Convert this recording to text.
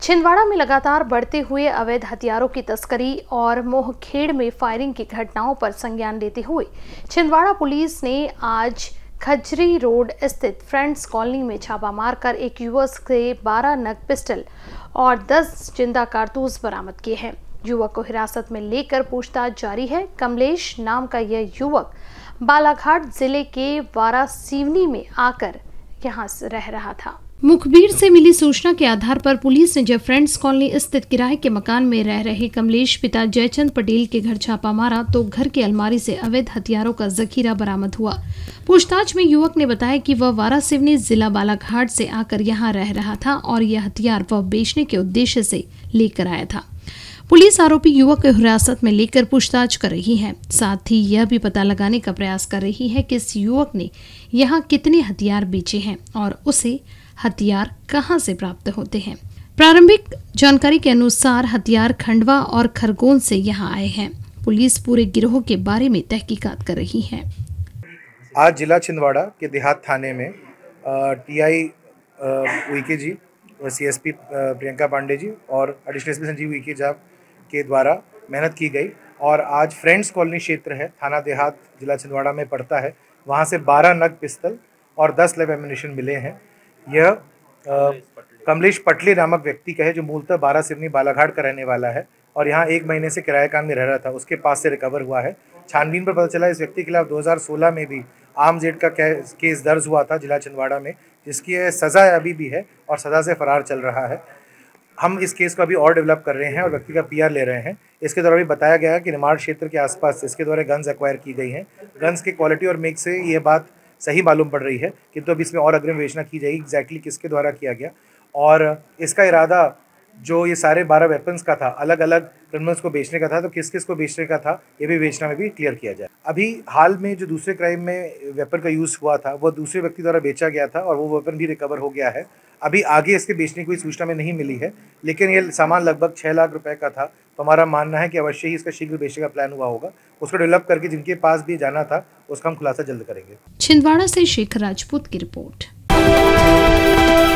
छिंदवाड़ा में लगातार बढ़ते हुए अवैध हथियारों की तस्करी और मोहखेड़ में फायरिंग की घटनाओं पर संज्ञान लेते हुए छिंदवाड़ा पुलिस ने आज खजरी रोड स्थित फ्रेंड्स कॉलोनी में छापा मारकर एक युवक से 12 नग पिस्टल और 10 जिंदा कारतूस बरामद किए हैं। युवक को हिरासत में लेकर पूछताछ जारी है। कमलेश नाम का यह युवक बालाघाट जिले के वारासिवनी में आकर यहां रह रहा था। मुखबिर से मिली सूचना के आधार पर पुलिस ने जब फ्रेंड्स कॉलोनी स्थित किराए के मकान में रह रहे कमलेश पिता जयचंद पटेल के घर छापा मारा तो घर की अलमारी से अवैध हथियारों का जखीरा बरामद हुआ। पूछताछ में युवक ने बताया कि वह वारासिवनी जिला बालाघाट से आकर यहां रह रहा था और यह हथियार वह बेचने के उद्देश्य से लेकर आया था। पुलिस आरोपी युवक को हिरासत में लेकर पूछताछ कर रही है। साथ ही यह भी पता लगाने का प्रयास कर रही है कि इस युवक ने यहाँ कितने हथियार बेचे हैं और उसे हथियार कहां से प्राप्त होते हैं। प्रारंभिक जानकारी के अनुसार हथियार खंडवा और खरगोन से यहां आए हैं। पुलिस पूरे गिरोह के बारे में तहकीकात कर रही है। आज जिला छिंदवाड़ा के देहात थाने में टीआई उइके जी, सीएसपी प्रियंका पांडे जी और एडिशनल एसपी संजीव उइके जी के द्वारा मेहनत की गई और आज फ्रेंड्स कॉलोनी क्षेत्र है, थाना देहात जिला छिंदवाड़ा में पड़ता है। वहां से 12 नग पिस्तल और 10 लैब एम्यूनिशन मिले हैं। यह कमलेश पटले नामक व्यक्ति का है जो मूलतः वारासिवनी बालाघाट का रहने वाला है और यहाँ 1 महीने से किराएकान में रह रहा था। उसके पास से रिकवर हुआ है। छानबीन पर पता चला इस व्यक्ति के खिलाफ 2016 में भी आर्म्स एक्ट का केस दर्ज हुआ था जिला छिंदवाड़ा में, जिसकी सज़ा अभी भी है और सज़ा से फरार चल रहा है। हम इस केस को अभी और डेवलप कर रहे हैं और व्यक्ति का पीआर ले रहे हैं। इसके द्वारा भी बताया गया है कि निमाड़ क्षेत्र के आसपास इसके द्वारा गन्स एक्वायर की गई हैं। गन्स के क्वालिटी और मेक से ये बात सही मालूम पड़ रही है, किंतु अब इसमें और अग्रिम विवेचना की जाएगी एग्जैक्टली किसके द्वारा किया गया और इसका इरादा जो ये सारे 12 वेपन्स का था, अलग अलग क्रिमिनल्स को बेचने का था, तो किस किस को बेचने का था ये भी विवेचना में भी क्लियर किया जाए। अभी हाल में जो दूसरे क्राइम में वेपन का यूज़ हुआ था वो दूसरे व्यक्ति द्वारा बेचा गया था और वो वेपन भी रिकवर हो गया है। अभी आगे इसके बेचने की कोई सूचना में नहीं मिली है, लेकिन ये सामान लगभग 6 लाख रुपए का था, तो हमारा मानना है कि अवश्य ही इसका शीघ्र बेचने का प्लान हुआ होगा। उसको डेवलप करके जिनके पास भी जाना था उसका हम खुलासा जल्द करेंगे। छिंदवाड़ा से शेखर राजपूत की रिपोर्ट।